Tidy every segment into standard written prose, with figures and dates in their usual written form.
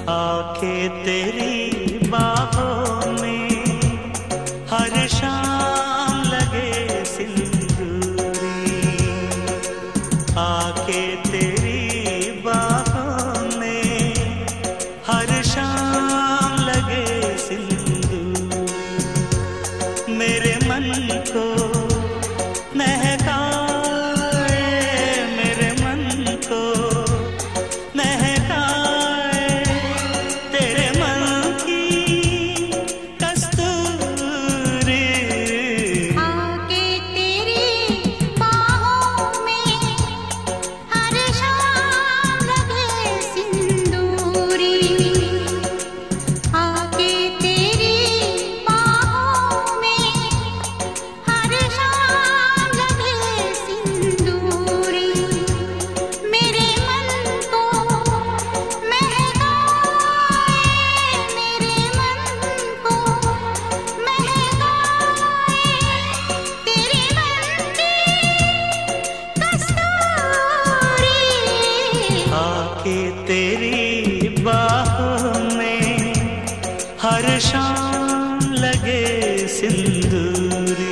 आके तेरी बाहों में हर शाम लगे सिंदूरी, आके तेरी बाहों में हर शाम लगे सिंदूरी, मेरे मन को महकाए, मेरे मन को तेरी बाहों में हर शाम लगे सिंदूरी।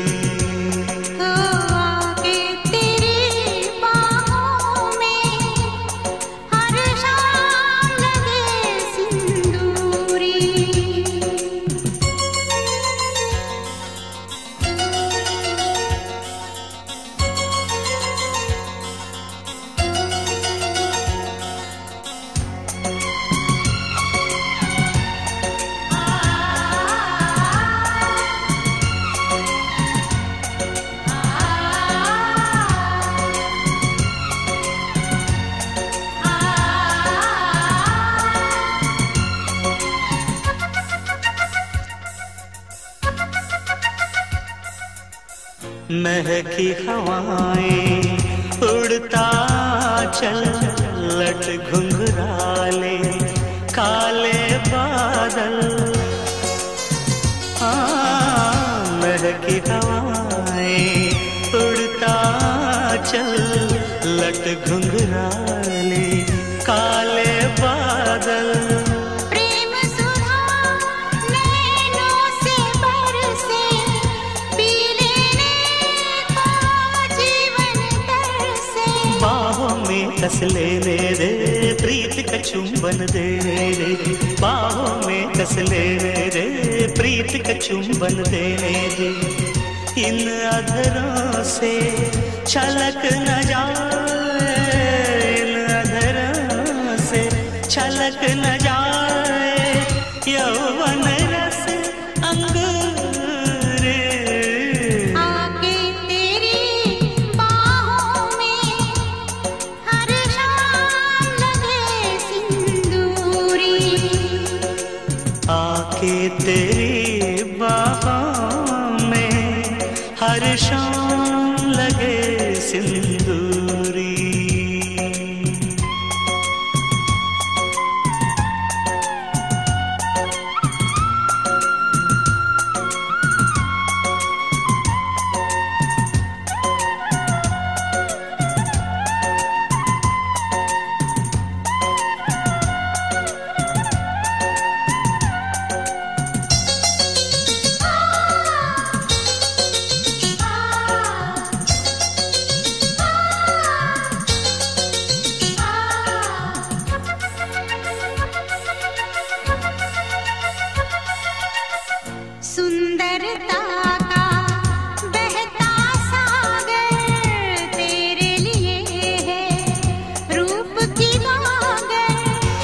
आके तेरी बाहों में हर शाम लगे सिंदूरी। महकी हवाएं उड़ता चल, लट घुंघराले काले बादल, हाँ महकी हवाएं उड़ता चल, लट घुंघराले काले बादल, कस लेने दे प्रीत का चुंबन देने दे, बाहों में कस लेने दे प्रीत का चुंबन देने दे, इन अधरों से छलक न जाए, इन अधरों से छलक न जाए यौवन रस अंगूर। आके तेरी बाहों में हर शाम लगे सिंदूरी। सुंदरता का बहता सागर तेरे लिए है रूप की गागर,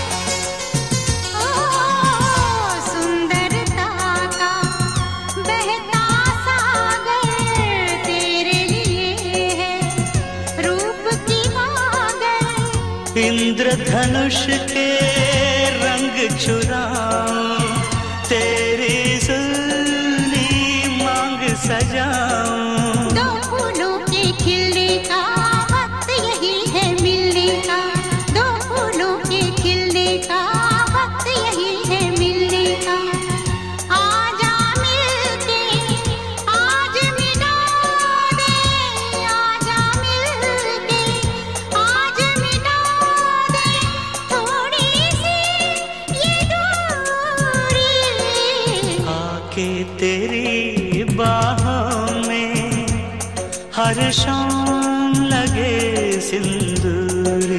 ओ सुंदरता का बहता सागर तेरे लिए है रूप की गागर, इंद्रधनुष के रंग चुराऊं तेरी सजाऊं, दो फूलों के खिलने का वक्त यही है मिलने का, दो फूलों के खिलने का वक्त यही है मिलने का, आजा मिलके आज मिटा दे, आजा मिलके आज मिटा दे थोड़ी सी ये हर शाम लगे सिंदूरी।